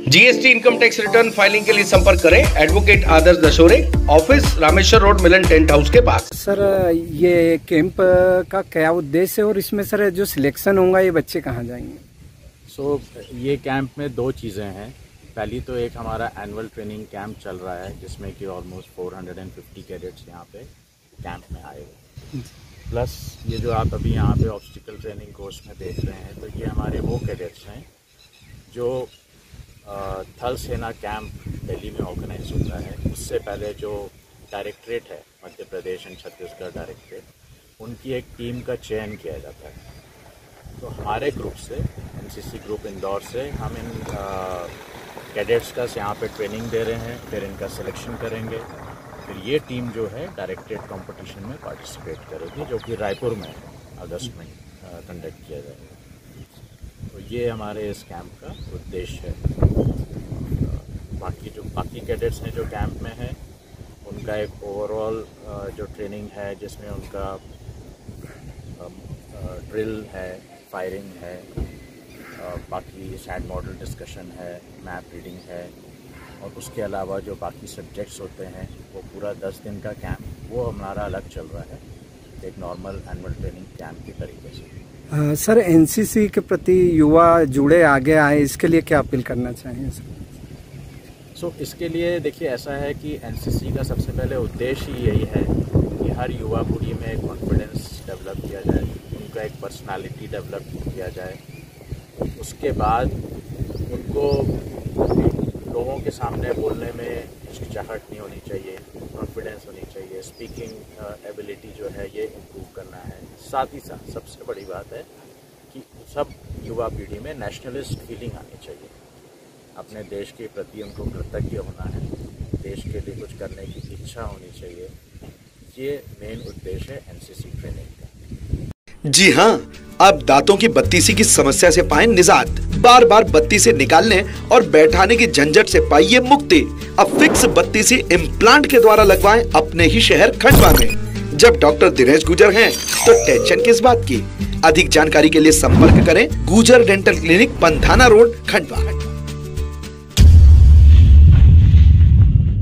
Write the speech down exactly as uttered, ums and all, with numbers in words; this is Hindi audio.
GST income tax return filing के लिए संपर्क करें advocate Adarsh Dashore, office Rameshwar road, Milan tent house के पास। सर ये कैंप का क्या उद्देश्य है और इसमें सर जो सिलेक्शन होगा ये बच्चे कहाँ जाएंगे? सो so, ये कैंप में दो चीज़ें हैं। पहली तो एक हमारा एनुअल ट्रेनिंग कैंप चल रहा है जिसमें कि ऑलमोस्ट चार सौ पचास कैडेट्स यहाँ पे कैंप में आए हुए। प्लस ये जो आप अभी यहाँ पे ऑब्स्टिकल ट्रेनिंग कोर्स में देख रहे हैं, तो ये हमारे वो कैडेट्स हैं जो थल सेना कैंप दिल्ली में ऑर्गेनाइज होता है। उससे पहले जो डायरेक्टरेट है मध्य प्रदेश एंड छत्तीसगढ़ डायरेक्टरेट, उनकी एक टीम का चयन किया जाता है। तो हमारे ग्रुप से, एनसीसी ग्रुप इंदौर से, हम इन कैडेट्स का यहाँ पे ट्रेनिंग दे रहे हैं, फिर इनका सिलेक्शन करेंगे, फिर ये टीम जो है डायरेक्टरेट कंपटीशन में पार्टिसिपेट करेगी जो कि रायपुर में अगस्त में कंडक्ट किया जाएगा। तो ये हमारे इस कैंप का उद्देश्य है। बाकी जो बाकी कैडेट्स हैं जो कैंप में हैं, उनका एक ओवरऑल जो ट्रेनिंग है जिसमें उनका ड्रिल है, फायरिंग है, बाकी सैंड मॉडल डिस्कशन है, मैप रीडिंग है, और उसके अलावा जो बाकी सब्जेक्ट्स होते हैं वो पूरा दस दिन का कैंप वो हमारा अलग चल रहा है, एक नॉर्मल एनुअल ट्रेनिंग कैंप की तरीके से। आ, सर एनसीसी के प्रति युवा जुड़े आगे आए, इसके लिए क्या अपील करना चाहेंगे सर? सो so, इसके लिए देखिए ऐसा है कि एनसीसी का सबसे पहले उद्देश्य ही यही है कि हर युवा पीढ़ी में एक कॉन्फिडेंस डेवलप किया जाए, उनका एक पर्सनालिटी डेवलप किया जाए। उसके बाद उनको लोगों के सामने बोलने में हिचकिचाहट नहीं होनी चाहिए, कॉन्फिडेंस होनी चाहिए, स्पीकिंग एबिलिटी जो है ये इम्प्रूव करना है। साथ ही साथ सबसे बड़ी बात है कि सब युवा पीढ़ी में नेशनलिस्ट फीलिंग आनी चाहिए, अपने देश के प्रति उनको कृतज्ञ होना है, देश के लिए कुछ करने की इच्छा होनी चाहिए। ये मेन उद्देश्य है एनसीसी ट्रेनिंग का। जी हाँ, अब दांतों की बत्तीसी की समस्या से पाएं निजात। बार बार बत्ती से निकालने और बैठाने की झंझट से पाइए मुक्ति। अब फिक्स बत्तीसी इम्प्लांट के द्वारा लगवाएं अपने ही शहर खंडवा में। जब डॉक्टर दिनेश गुजर हैं, तो टेंशन किस बात की। अधिक जानकारी के लिए संपर्क करें Gujar dental clinic, Pandhana road, Khandwa.